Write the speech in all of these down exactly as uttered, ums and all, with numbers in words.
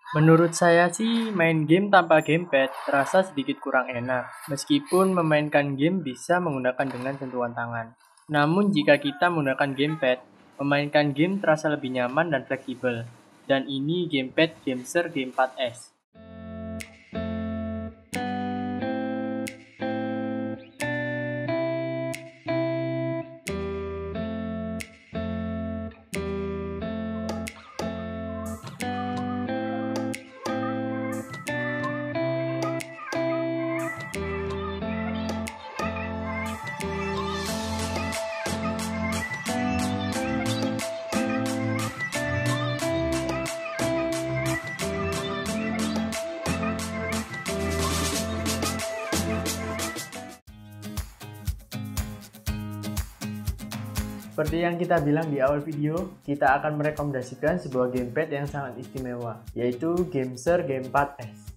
Menurut saya sih, main game tanpa gamepad terasa sedikit kurang enak, meskipun memainkan game bisa menggunakan dengan sentuhan tangan. Namun jika kita menggunakan gamepad, memainkan game terasa lebih nyaman dan fleksibel. Dan ini gamepad Gameser G empat S. Seperti yang kita bilang di awal video, kita akan merekomendasikan sebuah gamepad yang sangat istimewa, yaitu Gameser G empat S.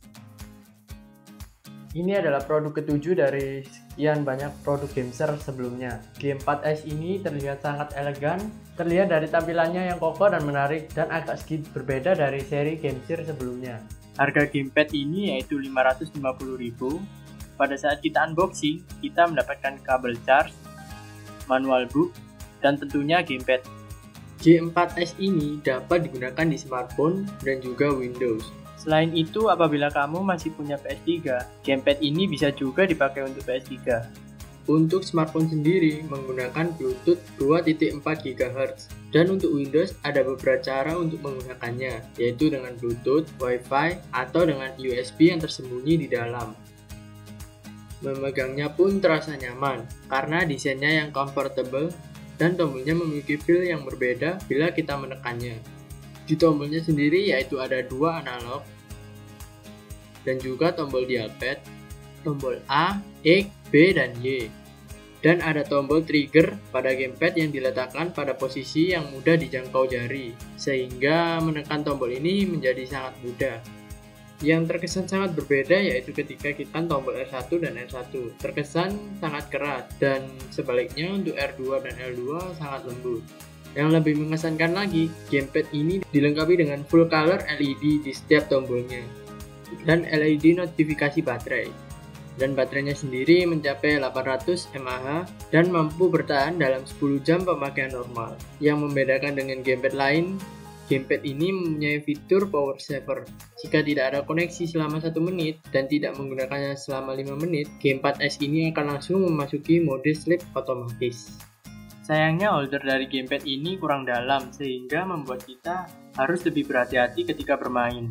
Ini adalah produk ketujuh dari sekian banyak produk Gameser sebelumnya. G empat S ini terlihat sangat elegan, terlihat dari tampilannya yang kokoh dan menarik, dan agak sedikit berbeda dari seri Gameser sebelumnya. Harga gamepad ini yaitu lima ratus lima puluh ribu rupiah. Pada saat kita unboxing, kita mendapatkan kabel charge, manual book, dan tentunya gamepad. G empat S ini dapat digunakan di smartphone dan juga Windows. Selain itu, apabila kamu masih punya P S tiga, gamepad ini bisa juga dipakai untuk P S tiga. Untuk smartphone sendiri menggunakan Bluetooth dua titik empat gigahertz, dan untuk Windows ada beberapa cara untuk menggunakannya, yaitu dengan Bluetooth, Wi-Fi, atau dengan U S B yang tersembunyi di dalam. Memegangnya pun terasa nyaman, karena desainnya yang comfortable dan tombolnya memiliki feel yang berbeda bila kita menekannya. Di tombolnya sendiri yaitu ada dua analog dan juga tombol dialpad, tombol A, X, B, dan Y. Dan ada tombol trigger pada gamepad yang diletakkan pada posisi yang mudah dijangkau jari, sehingga menekan tombol ini menjadi sangat mudah. Yang terkesan sangat berbeda yaitu ketika kita tombol R satu dan R satu terkesan sangat keras, dan sebaliknya untuk R dua dan L dua sangat lembut. Yang lebih mengesankan lagi, gamepad ini dilengkapi dengan full color L E D di setiap tombolnya dan L E D notifikasi baterai. Dan baterainya sendiri mencapai delapan ratus mAh dan mampu bertahan dalam sepuluh jam pemakaian normal. Yang membedakan dengan gamepad lain, gamepad ini mempunyai fitur power saver. Jika tidak ada koneksi selama satu menit dan tidak menggunakannya selama lima menit, G empat S ini akan langsung memasuki mode sleep otomatis. Sayangnya holder dari gamepad ini kurang dalam, sehingga membuat kita harus lebih berhati-hati ketika bermain.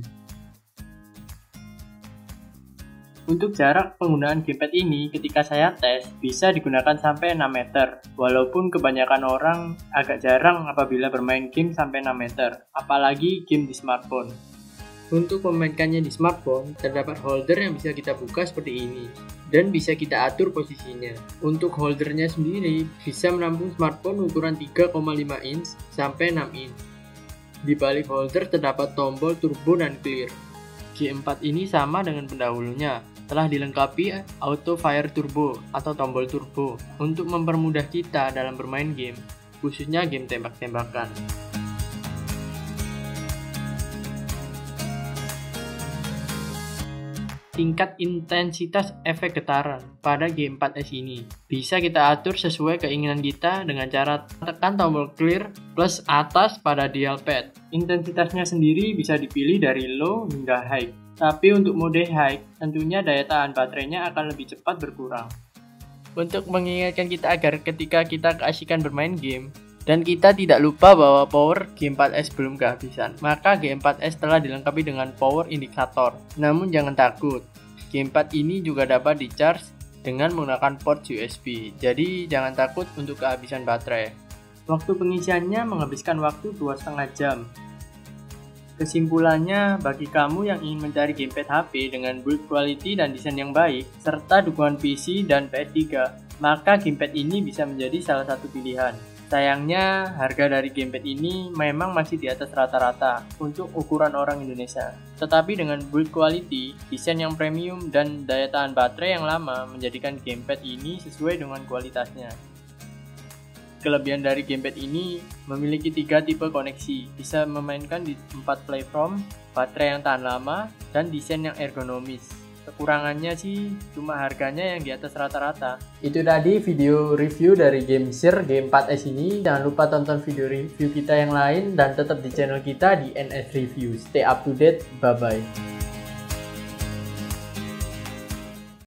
Untuk jarak penggunaan gamepad ini ketika saya tes bisa digunakan sampai enam meter, walaupun kebanyakan orang agak jarang apabila bermain game sampai enam meter, apalagi game di smartphone. Untuk memainkannya di smartphone, terdapat holder yang bisa kita buka seperti ini, dan bisa kita atur posisinya. Untuk holdernya sendiri bisa menampung smartphone ukuran tiga koma lima inch sampai enam inch. Di balik holder terdapat tombol turbo dan clear. G empat ini sama dengan pendahulunya, telah dilengkapi Auto Fire Turbo atau tombol turbo untuk mempermudah kita dalam bermain game, khususnya game tembak-tembakan. Tingkat intensitas efek getaran pada G empat S ini bisa kita atur sesuai keinginan kita dengan cara tekan tombol clear plus atas pada dial pad. Intensitasnya sendiri bisa dipilih dari low hingga high. Tapi untuk mode high, tentunya daya tahan baterainya akan lebih cepat berkurang. Untuk mengingatkan kita agar ketika kita keasikan bermain game, dan kita tidak lupa bahwa power G empat S belum kehabisan, maka G empat S telah dilengkapi dengan power indikator. Namun jangan takut, G empat ini juga dapat di-charge dengan menggunakan port U S B, jadi jangan takut untuk kehabisan baterai. Waktu pengisiannya menghabiskan waktu dua setengah jam. Kesimpulannya, bagi kamu yang ingin mencari gamepad H P dengan build quality dan desain yang baik, serta dukungan P C dan P S tiga, maka gamepad ini bisa menjadi salah satu pilihan. Sayangnya, harga dari gamepad ini memang masih di atas rata-rata untuk ukuran orang Indonesia. Tetapi dengan build quality, desain yang premium, dan daya tahan baterai yang lama menjadikan gamepad ini sesuai dengan kualitasnya. Kelebihan dari gamepad ini memiliki tiga tipe koneksi, bisa memainkan di empat platform, baterai yang tahan lama, dan desain yang ergonomis. Kekurangannya sih cuma harganya yang di atas rata-rata. Itu tadi video review dari Gamesir G empat S ini. Jangan lupa tonton video review kita yang lain dan tetap di channel kita di N S Review. Stay up to date, bye bye.